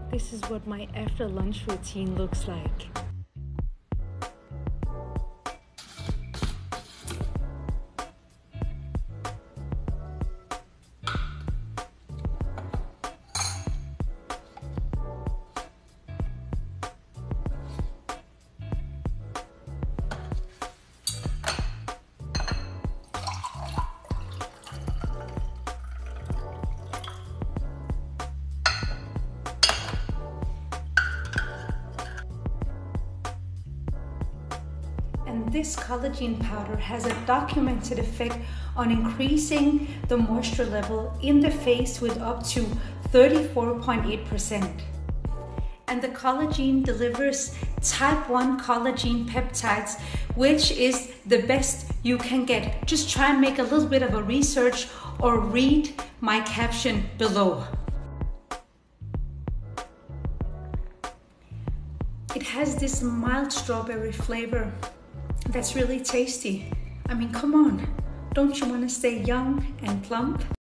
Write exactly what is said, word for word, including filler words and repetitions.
This is what my after lunch routine looks like. And this collagen powder has a documented effect on increasing the moisture level in the face with up to thirty-four point eight percent. And the collagen delivers type one collagen peptides, which is the best you can get. Just try and make a little bit of a research or read my caption below. It has this mild strawberry flavor that's really tasty. I mean, come on, don't you want to stay young and plump?